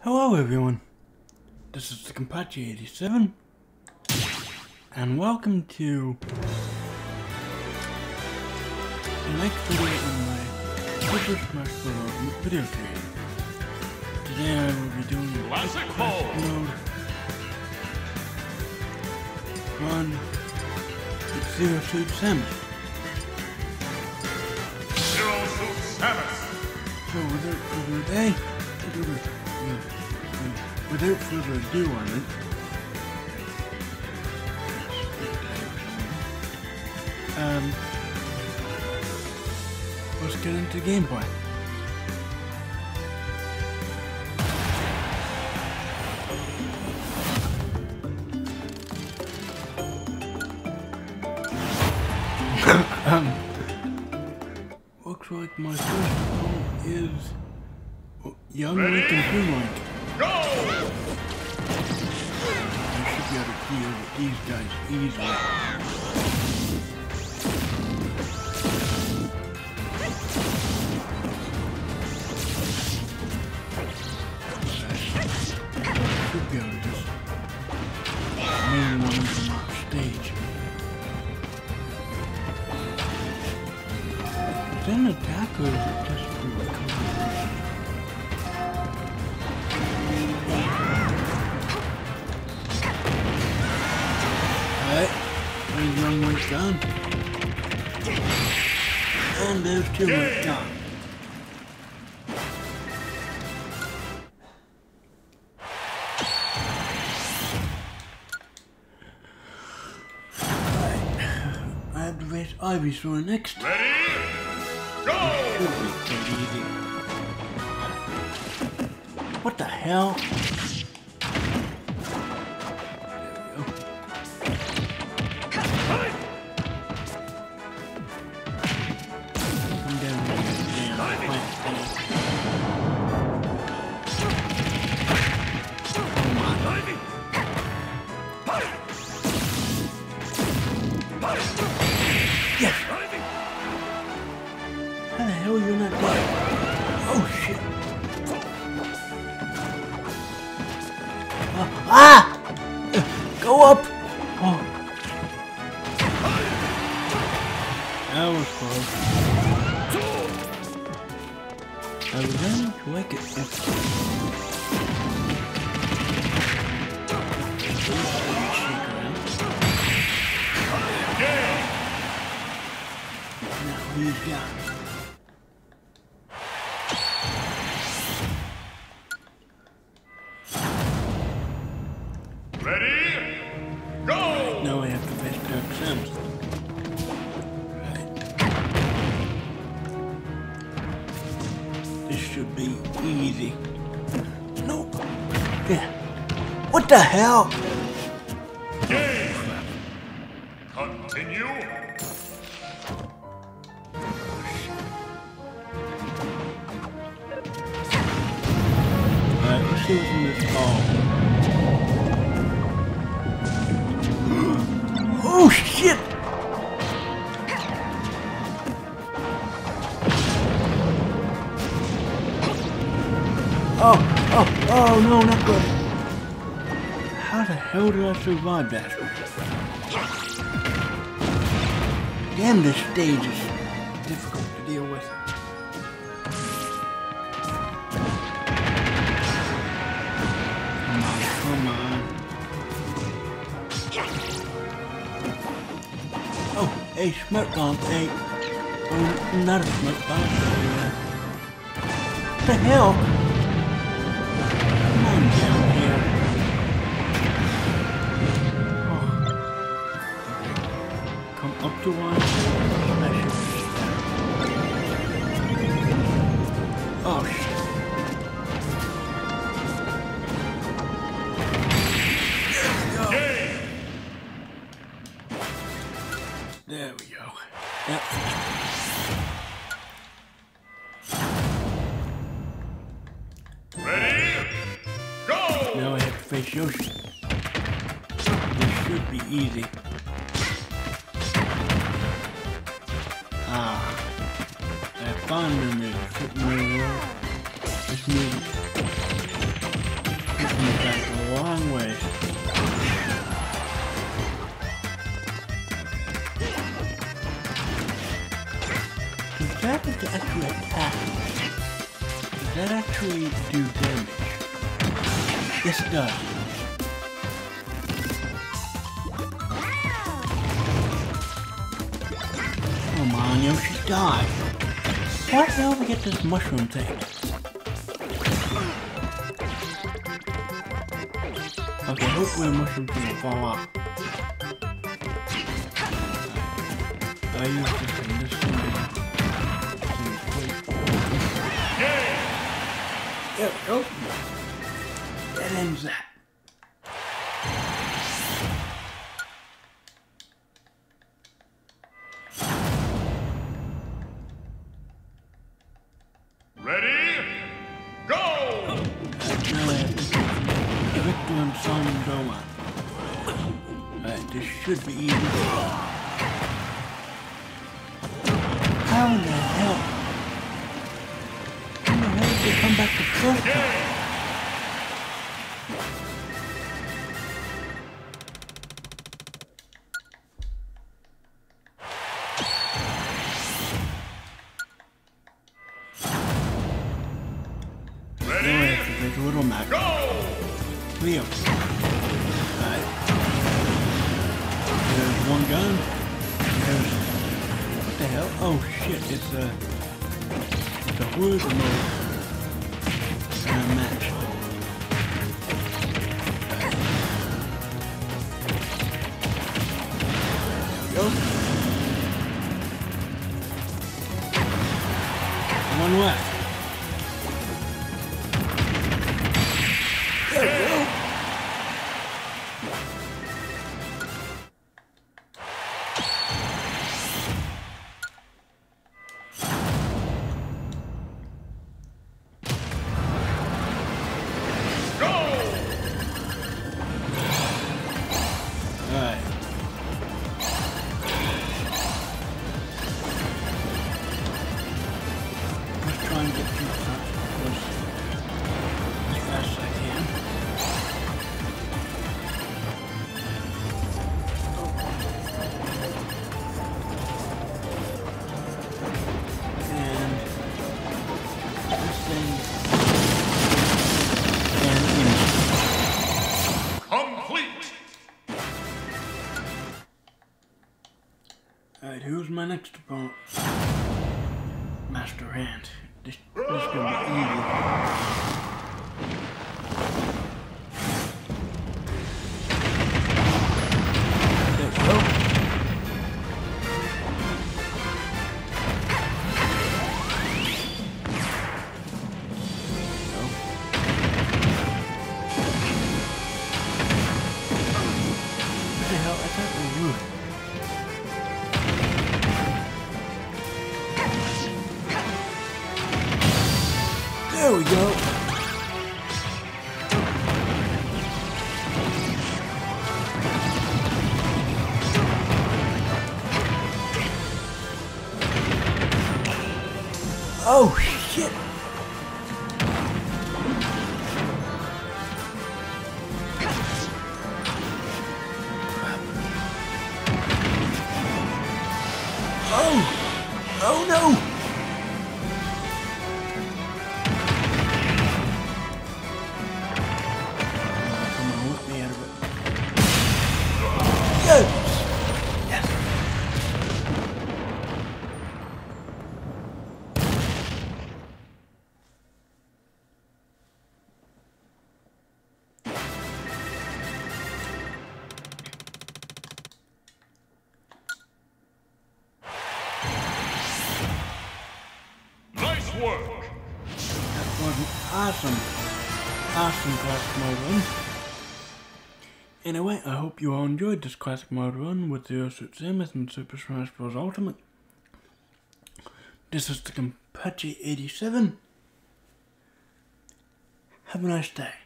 Hello everyone, this is the Kenpachi 87, and welcome to the next video in my Super Smash Bros. Video series. Today I will be doing Classic mode run with Zero Suit Samus. Zero Suit Samus. So without further ado on it, let's get into gameplay. Looks like my first opponent is Young Link and Blue Link. Go! I should be able to deal with these guys easily. Should be able to just main one of them off stage. Is that an attack or is it just for recovery? Alright, there's Young Link gone. And there's Two Link gone. I have to race Ivysaur next. Ready? Go! Should be pretty easy. What the hell? Come down here, damn plant thing. Come on. Yes! How the hell are you not dead? Oh shit! Ah! Go up! Oh. That was close. I would very much like it if... Now he's got it. Ready? Go! Now I have to face Dark Samus. Right. This should be easy. Nope. Yeah. What the hell? Game! Continue! Alright, let's see what's in this ball. Oh shit! Oh no, not good. How the hell did I survive that? Damn, this stage is difficult to deal with. Come on. Oh, a smoke bomb, oh, not a smoke bomb. What the hell? Come on down here. Oh. Come up to one. Oh shit. There we go. Yep. Ready? Go! Now I have to face Yoshi. This should be easy. Ah. That fondant is sitting there. This music. that actually do damage? Yes, it does. Come on, Yoshi, die. Why the hell did we get this mushroom thing? Okay, hopefully the mushroom's gonna fall off. I use this one, this thing seems quite cool. There we go. That ends that. Ready? Go! Now I have to go from Victor and Simon Goma. Alright, this should be easy. How in the hell? How in the hell did they come back the first time? There's a little map. Go! Leo. Alright. There's one gun. There's... What the hell? Oh shit, it's a horde mode. Match. There we go. One left. There we go. Alright. Let's try and get through that as fast as I can. And this thing and Complete! alright, who's my next opponent? Master Hand. This is gonna be easy. There we go. What the hell? I thought we were. There we go. Oh shit. Oh. Oh no. Yes! Yes! Nice work! That was an awesome classic mode run. Anyway, I hope you all enjoyed this classic mode run with Zero Suit Samus and Super Smash Bros. Ultimate. This is the Kenpachi 87. Have a nice day.